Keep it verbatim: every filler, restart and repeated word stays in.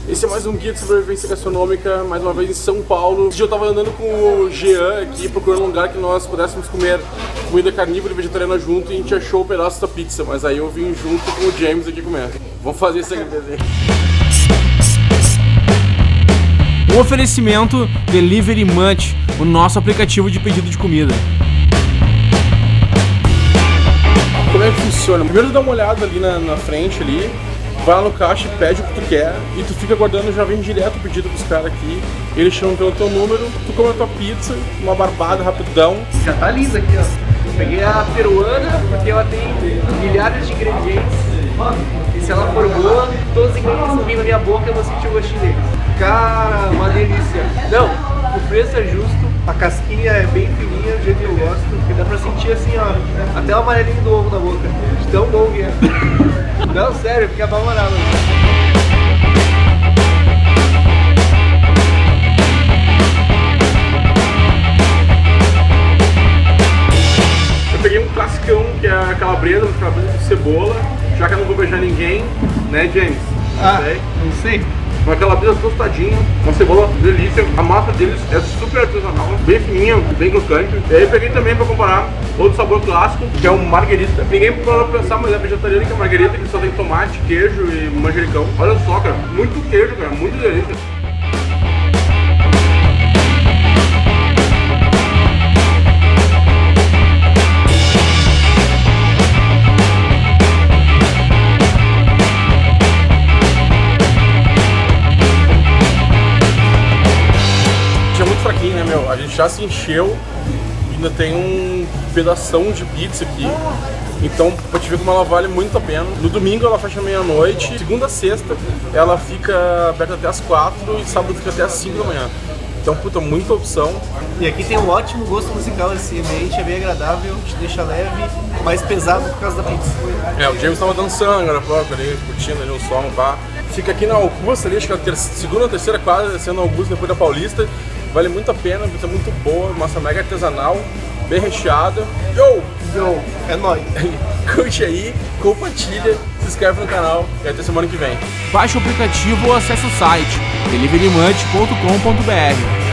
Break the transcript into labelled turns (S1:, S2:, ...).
S1: Esse é mais um guia de sobrevivência gastronômica, mais uma vez em São Paulo. Esse dia eu tava andando com o Jean aqui, procurando um lugar que nós pudéssemos comer comida carnívora e vegetariana junto, e a gente achou o pedaço da pizza, mas aí eu vim junto com o James aqui comer. Vamos fazer isso aqui.
S2: O oferecimento Delivery Munch, o nosso aplicativo de pedido de comida.
S1: Como é que funciona? Primeiro dá uma olhada ali na, na frente ali, vai lá no caixa e pede o que tu quer e tu fica aguardando, já vem direto o pedido pros caras aqui. Eles chamam pelo teu número, tu come a tua pizza, uma barbada, rapidão.
S3: Já tá linda aqui, ó. Peguei a peruana porque ela tem milhares de ingredientes e se ela for boa, todos os ingredientes vão vir na minha boca e eu vou sentir o gostinho deles. Cara, uma delícia. Não, o preço é justo, a casquinha é bem fininha, do jeito que eu gosto, e dá pra sentir assim, ó, até o amarelinho do ovo na boca, de tão bom que é. Não, sério, fica apavorado.
S1: Eu peguei um classicão, que é a calabresa, uma calabresa com cebola, já que eu não vou beijar ninguém, né, James?
S3: Ah, não sei.
S1: Uma calabresa tostadinha, uma cebola delícia, a massa deles é super artesanal, bem fininha, bem crocante. E aí eu peguei também para comparar outro sabor clássico, que é o marguerita. Peguei para pensar, mas é vegetariana, que é marguerita, que só tem tomate, queijo e manjericão. Olha só, cara, muito queijo, cara, muito delícia. Fraquinho, né, meu? A gente já se encheu, ainda tem um pedação de pizza aqui, então pra te ver como ela vale muito a pena. No domingo ela fecha meia-noite, segunda a sexta ela fica aberta até as quatro e sábado fica até as cinco da manhã. Então, puta, muita opção.
S3: E aqui tem um ótimo gosto musical, esse ambiente é bem agradável, te deixa leve, mais pesado por causa da pizza.
S1: É, o James tava dançando agora próprio ali, curtindo ali um som, pá. Fica aqui na Augusta ali, acho que é a ter segunda ou terceira quadra, descendo na Augusta depois da Paulista. Vale muito a pena, pizza muito boa, massa mega artesanal, bem recheada. Yo!
S3: Yo, é nóis!
S1: Curte aí, compartilha, se inscreve no canal e até semana que vem.
S2: Baixe o aplicativo ou acesse o site delivery munch ponto com ponto br.